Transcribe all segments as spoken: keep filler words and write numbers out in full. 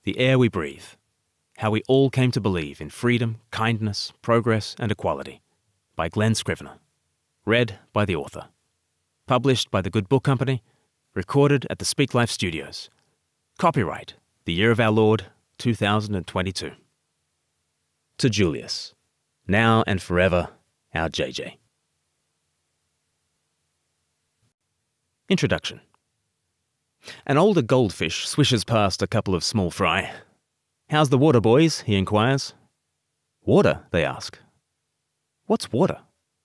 The Air We Breathe. How We All Came to Believe in Freedom, Kindness, Progress and Equality by Glen Scrivener. Read by the author. Published by the Good Book Company. Recorded at the Speak Life Studios. Copyright, the year of our Lord, two thousand twenty-two. To Julius, now and forever, our J J. Introduction. An older goldfish swishes past a couple of small fry. "How's the water, boys?" he inquires. "Water?" they ask. "What's water?"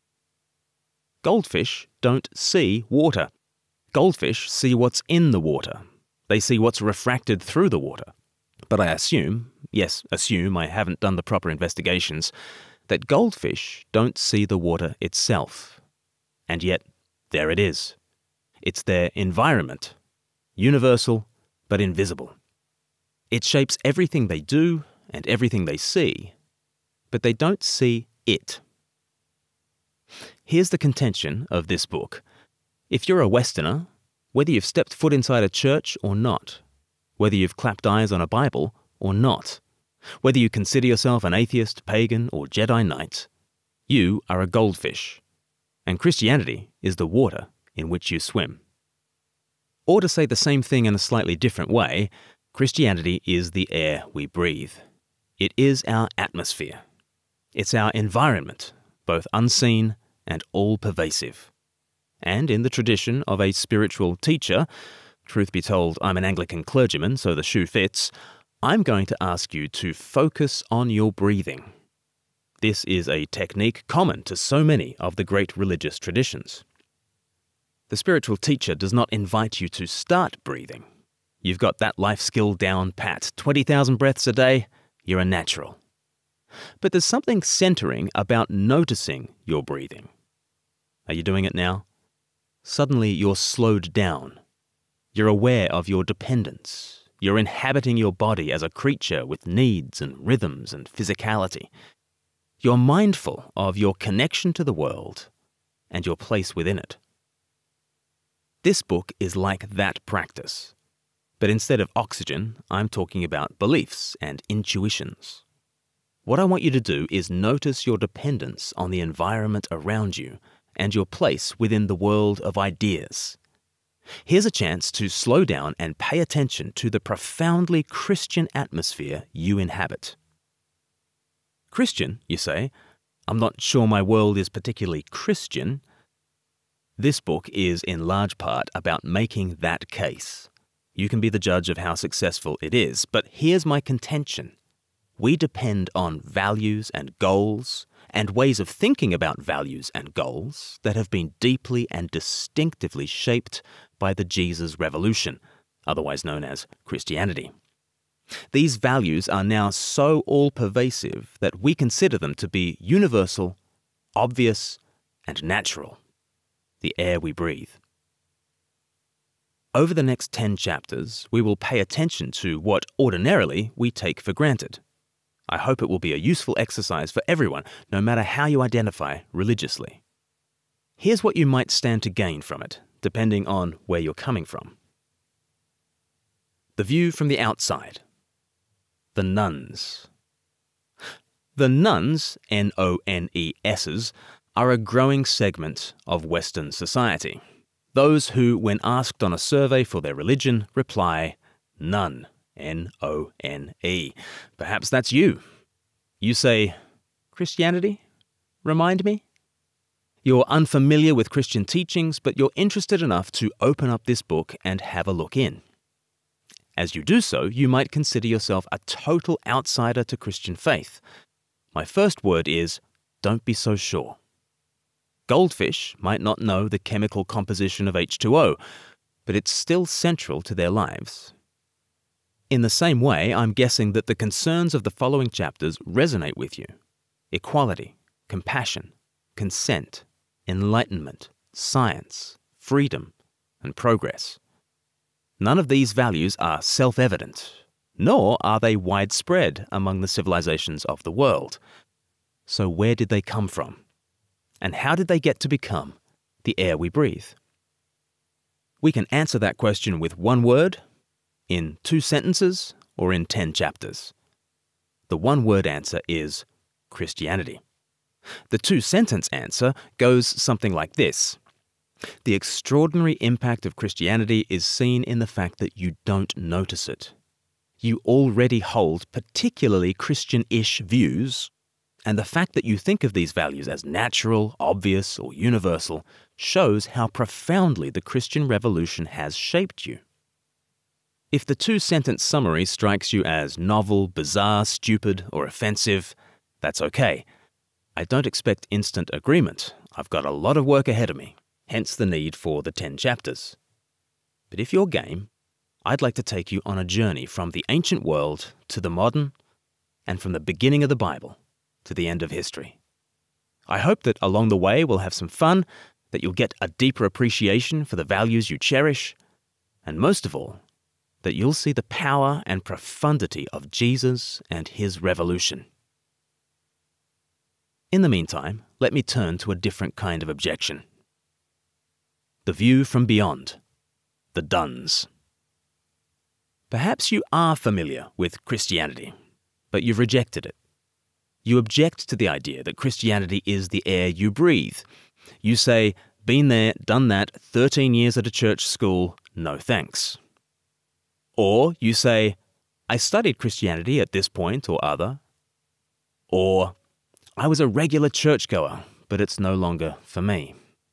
Goldfish don't see water. Goldfish see what's in the water. They see what's refracted through the water. But I assume, yes, assume I haven't done the proper investigations, that goldfish don't see the water itself. And yet, there it is. It's their environment. Universal, but invisible. It shapes everything they do and everything they see, but they don't see it. Here's the contention of this book. If you're a Westerner, whether you've stepped foot inside a church or not, whether you've clapped eyes on a Bible or not, whether you consider yourself an atheist, pagan, or Jedi Knight, you are a goldfish, and Christianity is the water in which you swim. Or to say the same thing in a slightly different way, Christianity is the air we breathe. It is our atmosphere. It's our environment, both unseen and all-pervasive. And in the tradition of a spiritual teacher, truth be told, I'm an Anglican clergyman, so the shoe fits, I'm going to ask you to focus on your breathing. This is a technique common to so many of the great religious traditions. The spiritual teacher does not invite you to start breathing. You've got that life skill down pat. twenty thousand breaths a day, you're a natural. But there's something centering about noticing your breathing. Are you doing it now? Suddenly you're slowed down. You're aware of your dependence. You're inhabiting your body as a creature with needs and rhythms and physicality. You're mindful of your connection to the world and your place within it. This book is like that practice. But instead of oxygen, I'm talking about beliefs and intuitions. What I want you to do is notice your dependence on the environment around you and your place within the world of ideas. Here's a chance to slow down and pay attention to the profoundly Christian atmosphere you inhabit. Christian, you say? I'm not sure my world is particularly Christian. This book is in large part about making that case. You can be the judge of how successful it is, but here's my contention. We depend on values and goals and ways of thinking about values and goals that have been deeply and distinctively shaped by the Jesus Revolution, otherwise known as Christianity. These values are now so all-pervasive that we consider them to be universal, obvious, and natural. The air we breathe. Over the next ten chapters, we will pay attention to what ordinarily we take for granted. I hope it will be a useful exercise for everyone, no matter how you identify religiously. Here's what you might stand to gain from it, depending on where you're coming from. The view from the outside. The nuns. The nuns, N O N E S's, are a growing segment of Western society. Those who, when asked on a survey for their religion, reply, none, N O N E. Perhaps that's you. You say, Christianity? Remind me? You're unfamiliar with Christian teachings, but you're interested enough to open up this book and have a look in. As you do so, you might consider yourself a total outsider to Christian faith. My first word is, don't be so sure. Goldfish might not know the chemical composition of H two O, but it's still central to their lives. In the same way, I'm guessing that the concerns of the following chapters resonate with you. Equality, compassion, consent, enlightenment, science, freedom, and progress. None of these values are self-evident, nor are they widespread among the civilizations of the world. So where did they come from? And how did they get to become the air we breathe? We can answer that question with one word, in two sentences, or in ten chapters? The one-word answer is Christianity. The two-sentence answer goes something like this. The extraordinary impact of Christianity is seen in the fact that you don't notice it. You already hold particularly Christian-ish views, and the fact that you think of these values as natural, obvious, or universal shows how profoundly the Christian revolution has shaped you. If the two-sentence summary strikes you as novel, bizarre, stupid, or offensive, that's okay. I don't expect instant agreement. I've got a lot of work ahead of me, hence the need for the ten chapters. But if you're game, I'd like to take you on a journey from the ancient world to the modern, and from the beginning of the Bible to the end of history. I hope that along the way we'll have some fun, that you'll get a deeper appreciation for the values you cherish, and most of all, that you'll see the power and profundity of Jesus and his revolution. In the meantime, let me turn to a different kind of objection. The view from beyond. The Duns. Perhaps you are familiar with Christianity, but you've rejected it. You object to the idea that Christianity is the air you breathe. You say, been there, done that, thirteen years at a church school, no thanks. Or you say, I studied Christianity at this point or other. Or, I was a regular churchgoer, but it's no longer for me.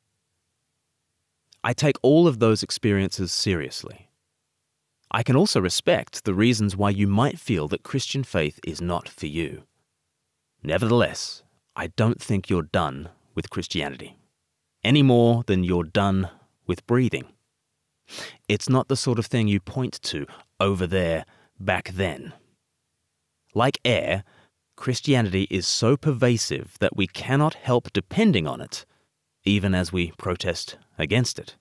I take all of those experiences seriously. I can also respect the reasons why you might feel that Christian faith is not for you. Nevertheless, I don't think you're done with Christianity, any more than you're done with breathing. It's not the sort of thing you point to over there, back then. Like air, Christianity is so pervasive that we cannot help depending on it, even as we protest against it.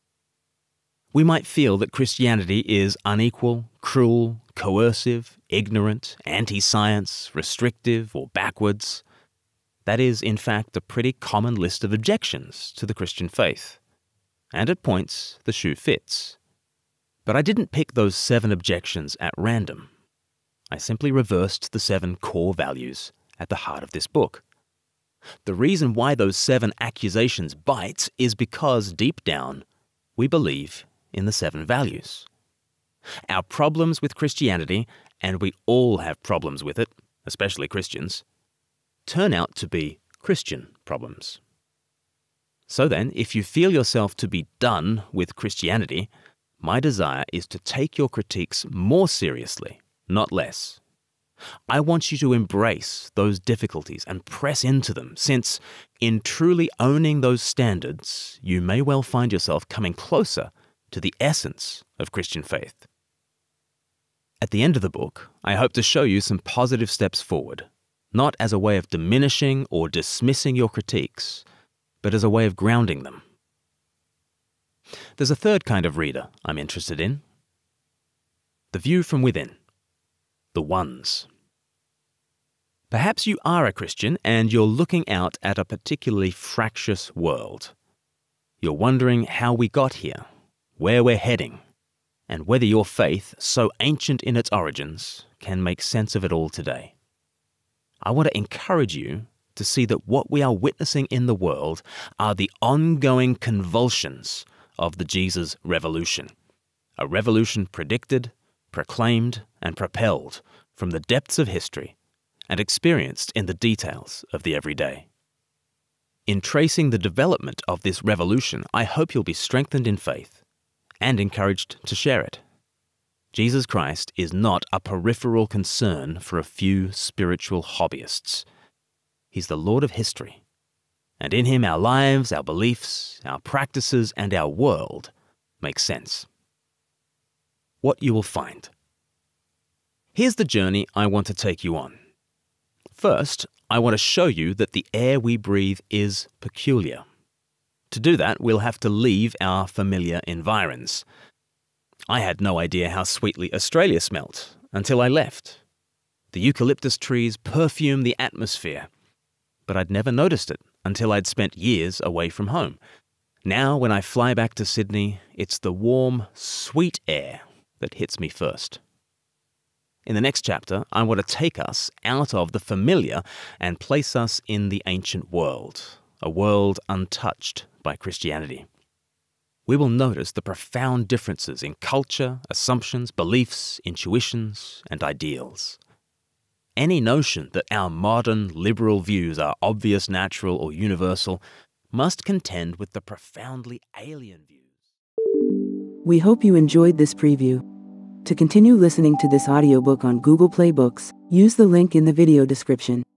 We might feel that Christianity is unequal, cruel, coercive, ignorant, anti-science, restrictive, or backwards. That is, in fact, a pretty common list of objections to the Christian faith. And at points, the shoe fits. But I didn't pick those seven objections at random. I simply reversed the seven core values at the heart of this book. The reason why those seven accusations bite is because, deep down, we believe in the seven values. Our problems with Christianity, and we all have problems with it, especially Christians, turn out to be Christian problems. So then, if you feel yourself to be done with Christianity, my desire is to take your critiques more seriously, not less. I want you to embrace those difficulties and press into them, since in truly owning those standards, you may well find yourself coming closer to the essence of Christian faith. At the end of the book, I hope to show you some positive steps forward, not as a way of diminishing or dismissing your critiques, but as a way of grounding them. There's a third kind of reader I'm interested in. The view from within. The ones. Perhaps you are a Christian and you're looking out at a particularly fractious world. You're wondering how we got here, where we're heading, and whether your faith, so ancient in its origins, can make sense of it all today. I want to encourage you to see that what we are witnessing in the world are the ongoing convulsions of the Jesus revolution, a revolution predicted, proclaimed, and propelled from the depths of history and experienced in the details of the everyday. In tracing the development of this revolution, I hope you'll be strengthened in faith and encouraged to share it. Jesus Christ is not a peripheral concern for a few spiritual hobbyists. He's the Lord of history, and in him our lives, our beliefs, our practices, and our world make sense. What you will find. Here's the journey I want to take you on. First, I want to show you that the air we breathe is peculiar. To do that, we'll have to leave our familiar environs. I had no idea how sweetly Australia smelt until I left. The eucalyptus trees perfume the atmosphere, but I'd never noticed it until I'd spent years away from home. Now, when I fly back to Sydney, it's the warm, sweet air that hits me first. In the next chapter, I want to take us out of the familiar and place us in the ancient world, a world untouched by Christianity. We will notice the profound differences in culture, assumptions, beliefs, intuitions, and ideals. Any notion that our modern liberal views are obvious, natural, or universal must contend with the profoundly alien views. We hope you enjoyed this preview. To continue listening to this audiobook on Google Play Books, use the link in the video description.